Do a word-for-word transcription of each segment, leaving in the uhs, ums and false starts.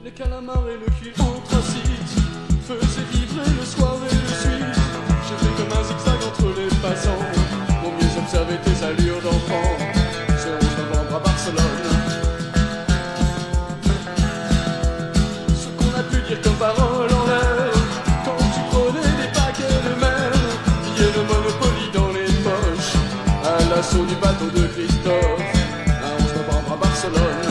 Les calamars et le cuir anthracite faisaient vibrer le soir et le suite. J'ai fait comme un zigzag entre les passants pour mieux observer tes allures d'enfant. Ce onze novembre à Barcelone, ce qu'on a pu dire comme parole en l'air quand tu prenais des paquets de mer, billets de Monopoly dans les poches à l'assaut du bateau de Christophe. Un onze novembre à Barcelone.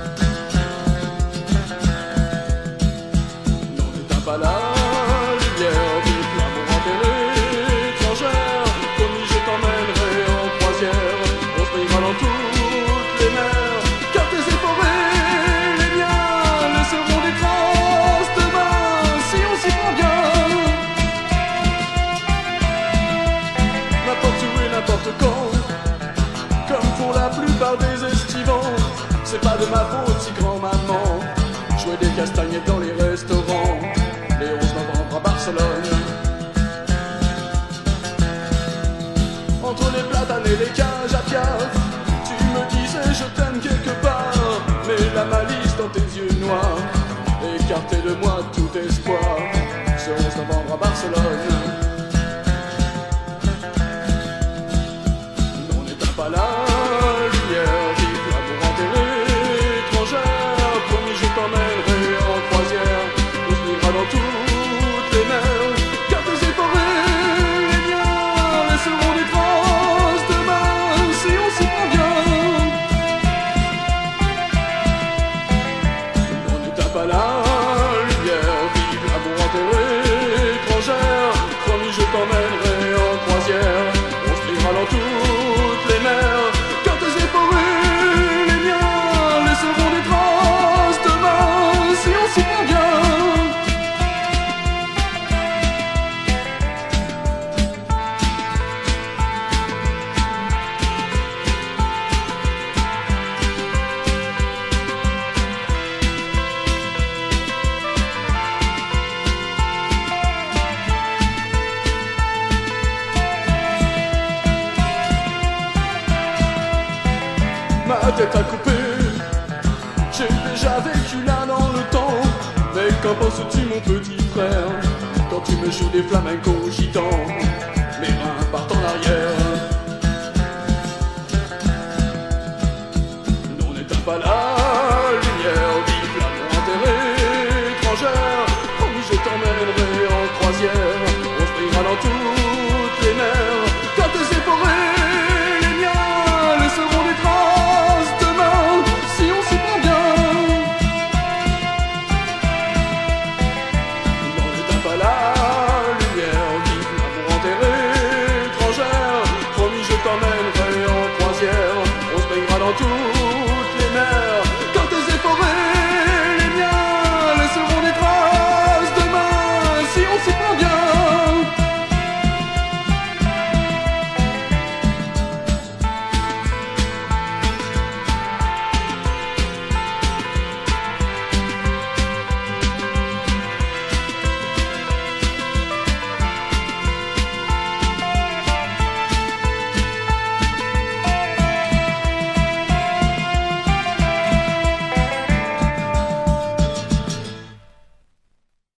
Pas la lumière du l'amour enterré étrangère. Promis, je t'emmènerai en croisière. On se baignera dans toutes les mers, car tes efforts les miens laisseront des traces demain si on s'y prend bien. N'importe où et n'importe quand, comme pour la plupart des estivants. C'est pas de ma faute si grand-maman jouait des castagnettes dans les restaurants. Les onze novembre à Barcelone, entre les platanes et les cages à Piaf, tu me disais je t'aime quelque part, mais la malice dans tes yeux noirs écartait de moi tout espoir. Ce onze novembre à Barcelone, on n'éteint pas la lumière, vive l'amour enterré étrangère. Promis, je t'emmènerai en croisière, on se livrera dans tout pas la lumière, vive l'amour enterré étrangère. Promis, je t'emmènerai en croisière, on se livrera dans toutes les mers, car tes efforts et les miens laisseront des traces demain si on s'y prend bien. Ma tête à couper, j'ai déjà vécu là dans le temps. Mais qu'en penses-tu mon petit frère, quand tu me joues des flamencos gitans? Mes reins partent en arrière